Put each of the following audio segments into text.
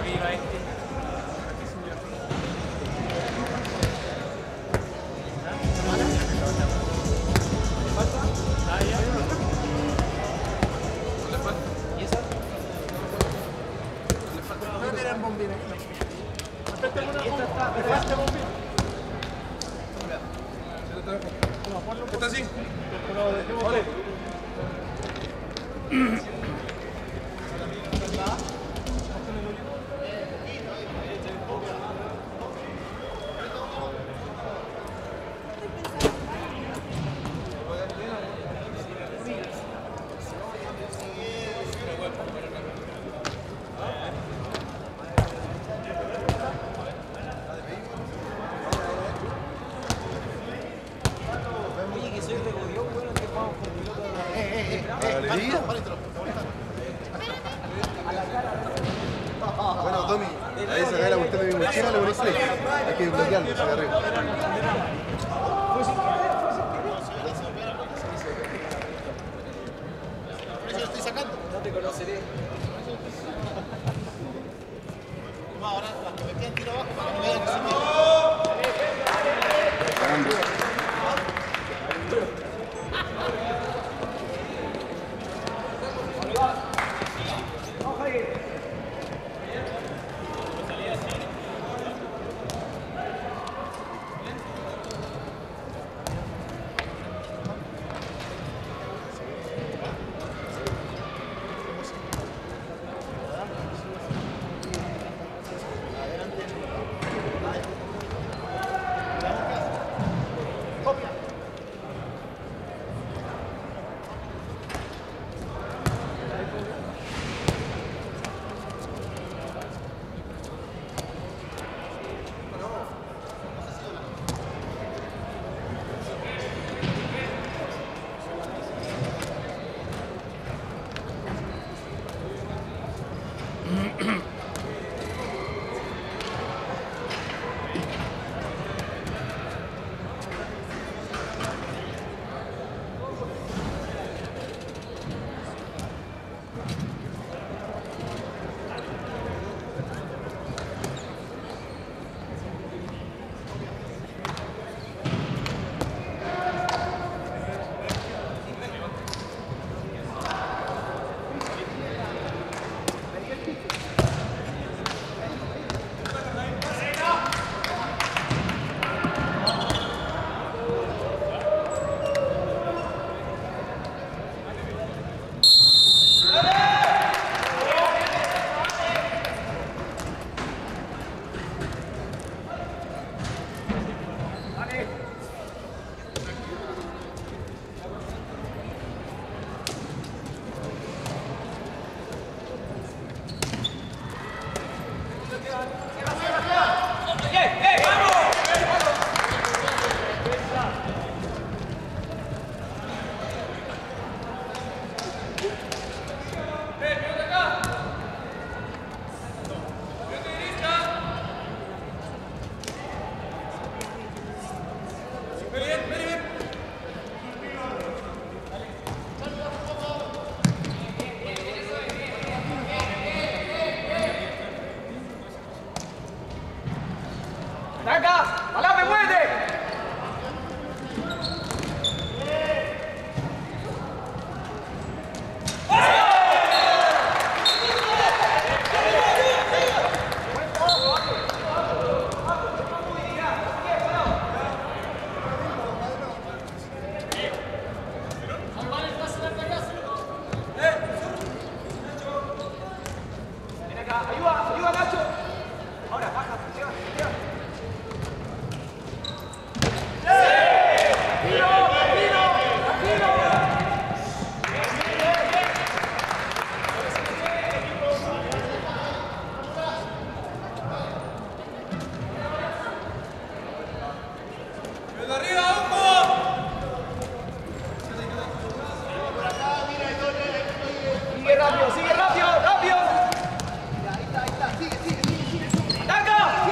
que iba este. Ah, ya. ¿Y esa? No tienen bombina. ¿Está así? Oye, que soy regodeón, bueno, que vamos con piloto. Alegría. Bueno, Tommy, ahí sacar la cuestión de mi mochila, le pones play. Hay que bloquearlo, se agarra. Por eso lo estoy sacando. No te conoceré. No, ahora las que me quedan tiro abajo para que no vean que se me... ¡Taca! ¡Alambre, muévete! Ven acá, ayuda, ayuda, Nacho. Ahora, baja, lleva, lleva. Sigue rápido, rápido, rápido. Ahí está, sigue. ¡Ataca!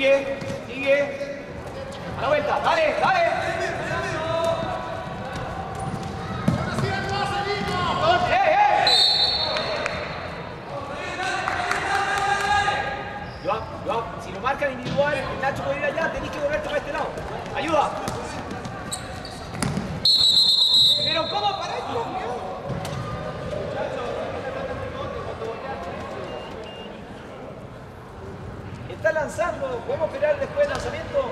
Sigue, sigue. A la vuelta, dale, dale. Si lo marcan individual, el Nacho puede ir allá, tenés que volverte para este lado. Ayuda. Pero ¿cómo para esto? Está lanzando, ¿podemos esperar después del lanzamiento?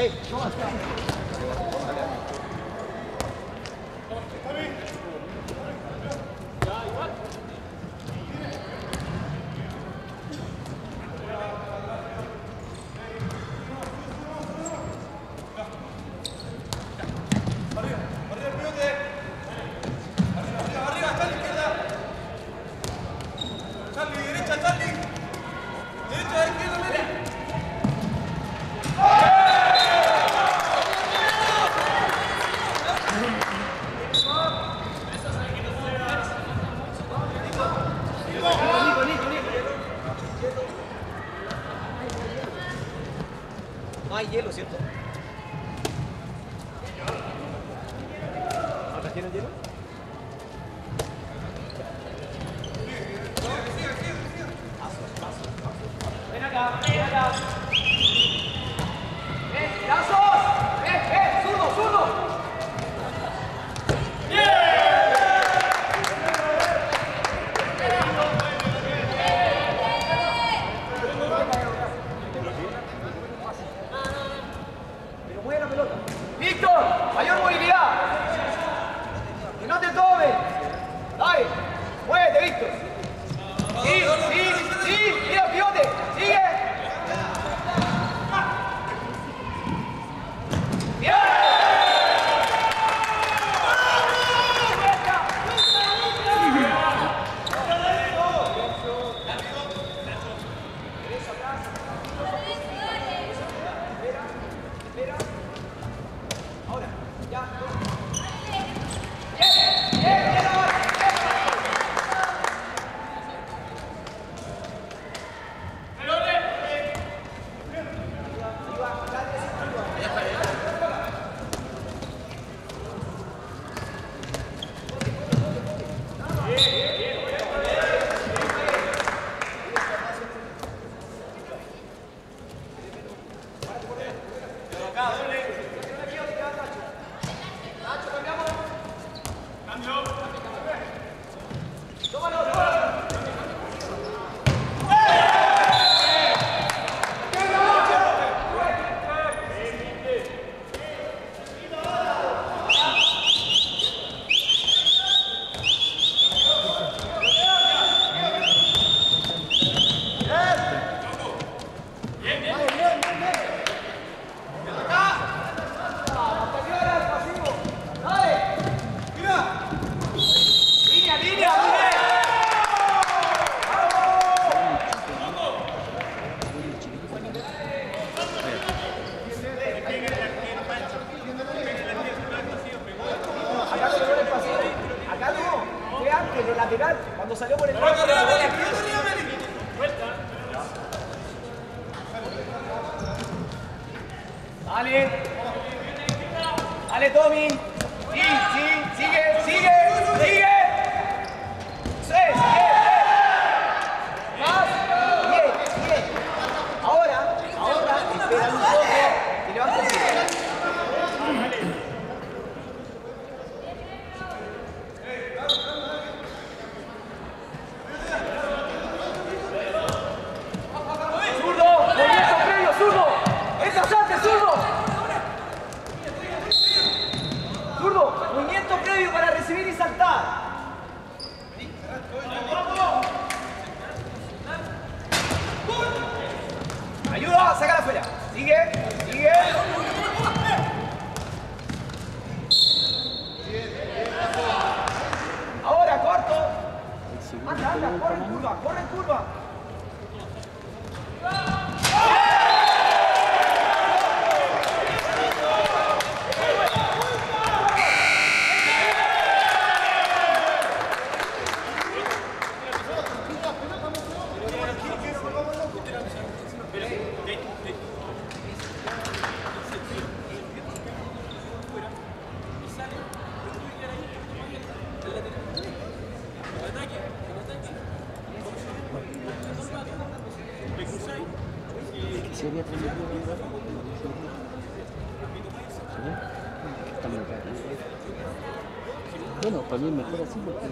No hay hielo, ¿cierto? ¿No trajeron hielo? Ven acá, ven acá. ¡Brazos! ¡Zurdo, zurdo! Pero mueve la pelota. ¡Víctor! ¡Mayor movilidad! ¡Que no te tome! ¡Dale! ¡Muévete, Víctor! ¡Sí! ¡Mira, pivote! ¡Sigue! ¡Bien! Espera. Ahora, ya. De lateral, cuando salió por el lado. Dale. Dale, Tommy. Sí, sigue. Más. Bien. Ahora, espera un poco y levanta el pie. Movimiento previo para recibir y saltar. Ayuda, sácala afuera. Sigue. Ahora, corto. Anda, corre en curva. Sería tremendo. Está muy caro. Bueno, para mí es mejor así porque...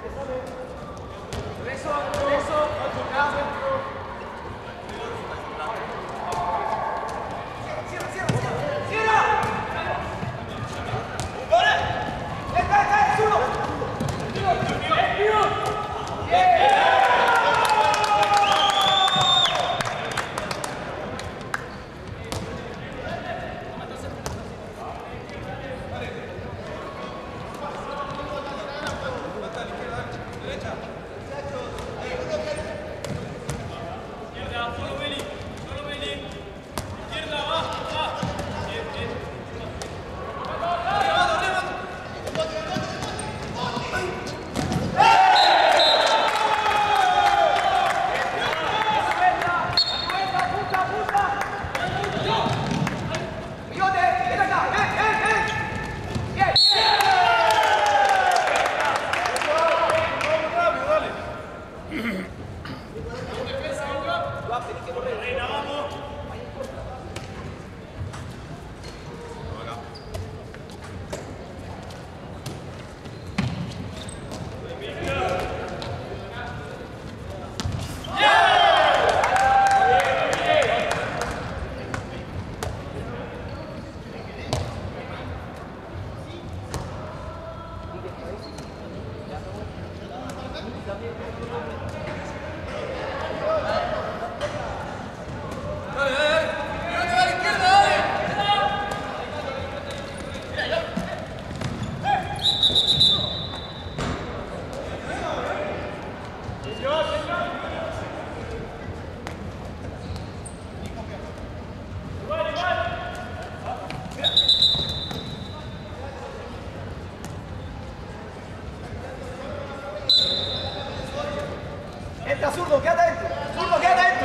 Entra, zurdo, quédate adentro. Zurdo, quédate adentro.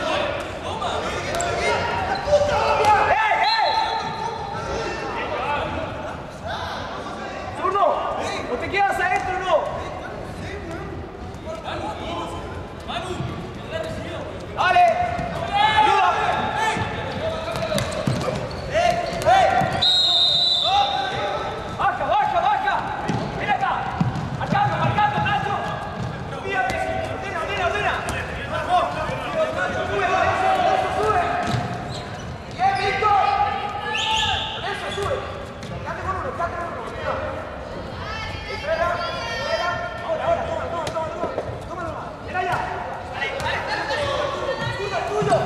Zurdo, ¿no te quedas adentro o no? Dale. Ayuda. Baja, baja, baja. Ven acá. Marcando, marcando, Nacho. Fíjate. Ordena, ordena. Vamos. Sube, eso sube. Bien, Víctor. Eso sube. Quédate con uno, quédate con uno. Espera, espera. Ahora, toma nomás. Ven allá. Tuyo.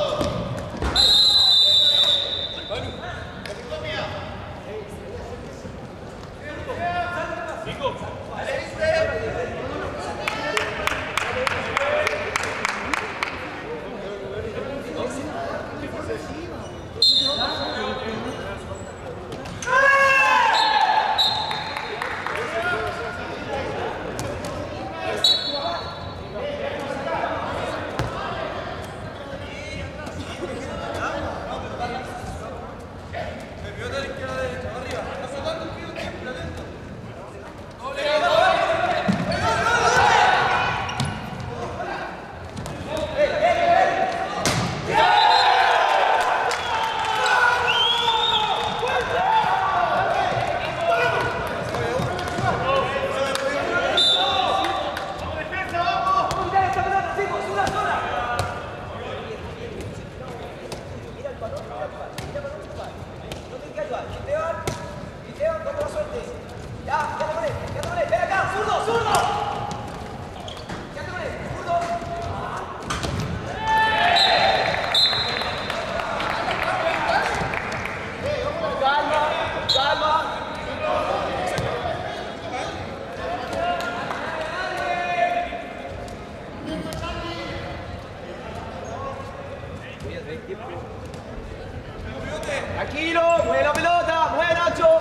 Tranquilo, mueve la pelota, mueve Nacho.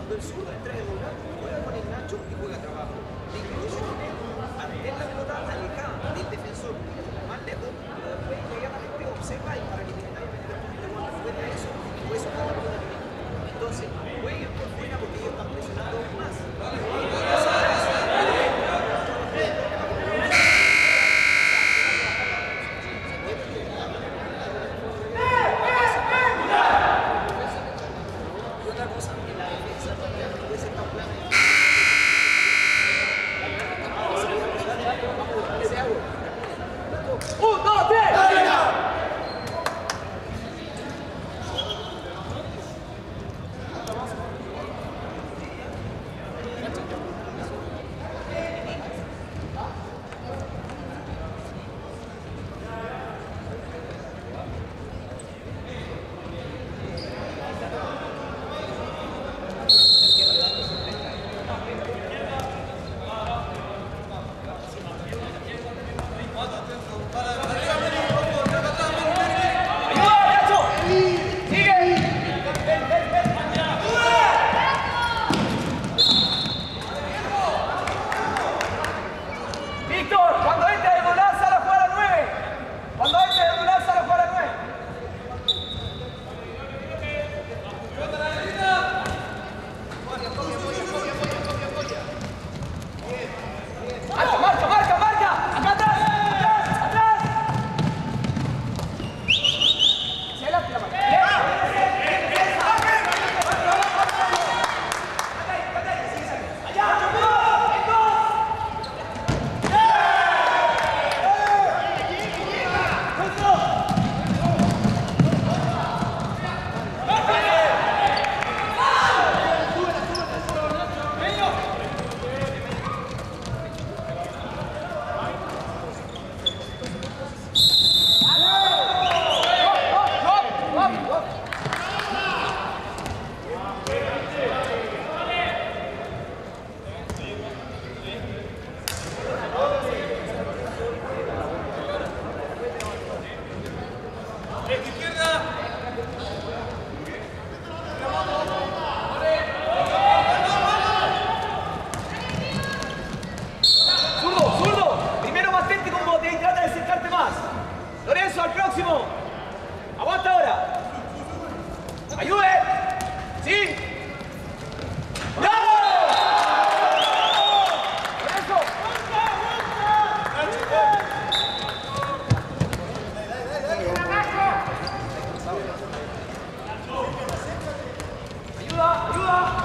Cuando el zurdo entra de doblar, juega con el Nacho y juega trabajo. De incluso mantener la pelota alejada del defensor, más lejos, pero después inmediatamente observa y para eliminar inmediatamente cuando fuera eso, y puede soltar la pelota también. Entonces, jueguen por fuera porque ellos están presionando más. Lorenzo, al próximo. Aguanta ahora. Ayude. Sí. ¡Bravo! Lorenzo. Ayuda, ayuda.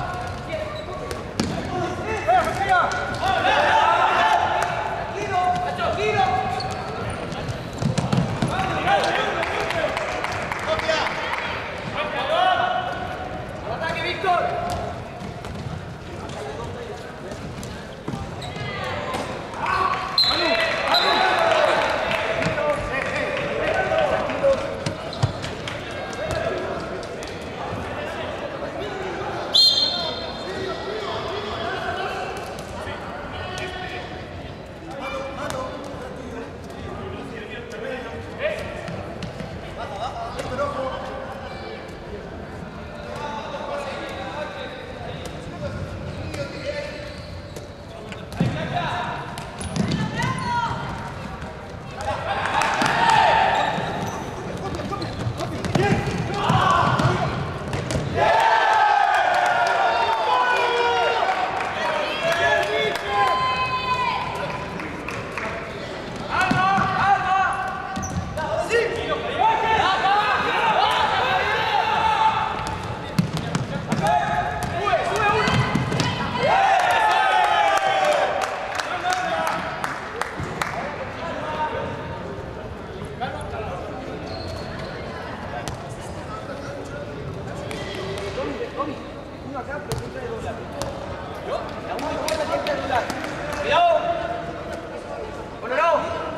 Uno acá, pero siempre de doblar. La mano izquierda siempre de doblar. ¡Cuidado! ¡Colorado!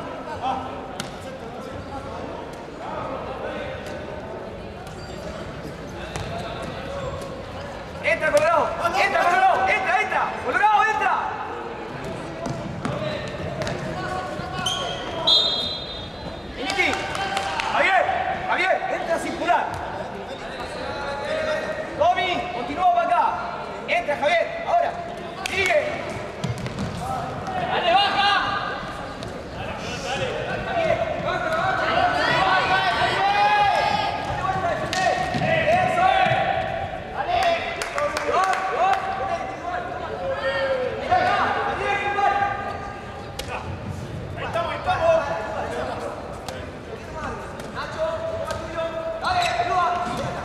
¡Entra, Colorado! ¡Entra, Colorado! ¡Entra, entra! ¡Colorado, entra! ¡Initi! ¡Javier! ¡Javier! ¡Entra a circular! Tommy, continúa para acá. Entra Javier, ahora. Sigue. Dale, baja. Javier, baja. Dale vuelta, defender. Eso es. Dale. Gol. Una individual. Mirá acá. Javier, igual. Ahí estamos. Nacho, ¿cómo va tuyo? Dale, ayuda.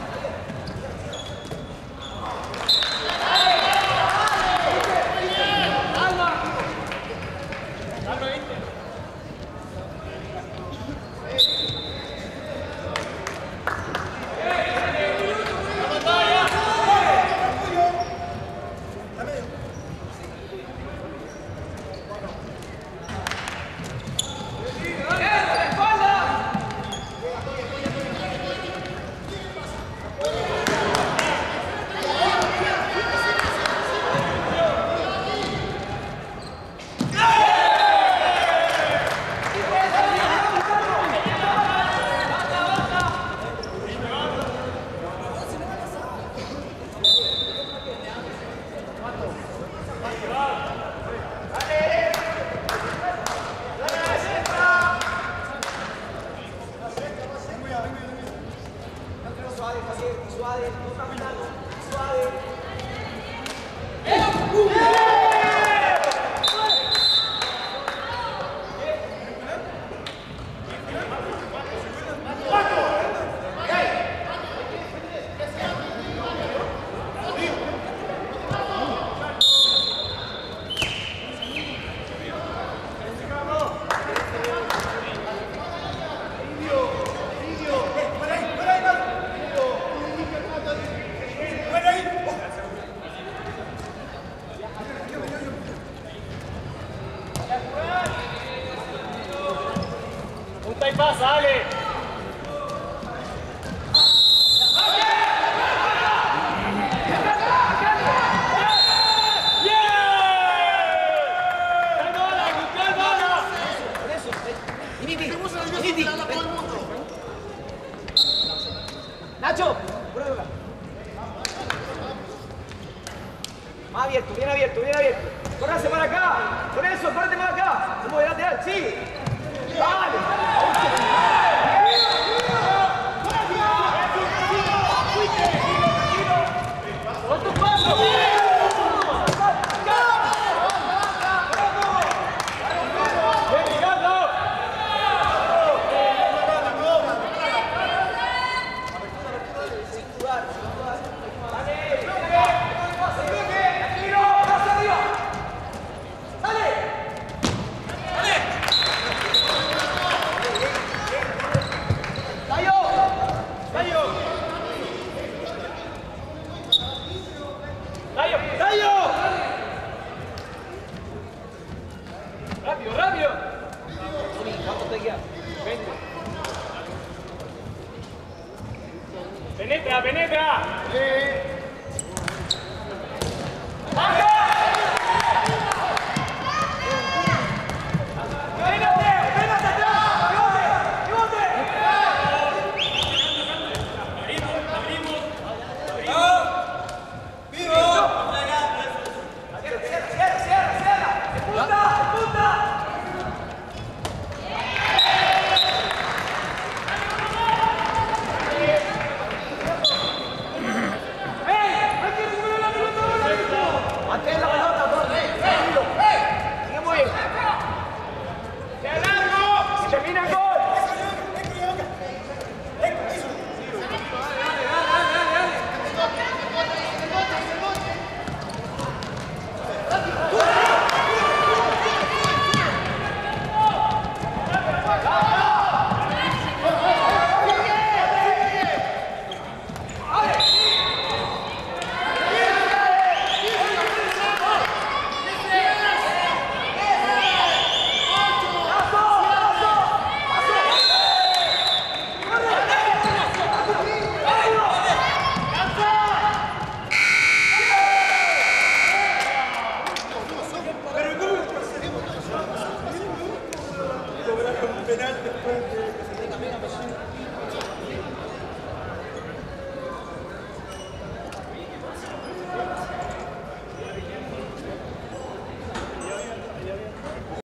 Suave, no caminando, suave. Punta y pasa, Ale. Nacho, prueba. Más abierto, bien abierto, bien abierto. Córrase para acá. Con eso, córrete para acá. Como de lateral, sí. Vale. ¡Con tu paso! ¡Dayo!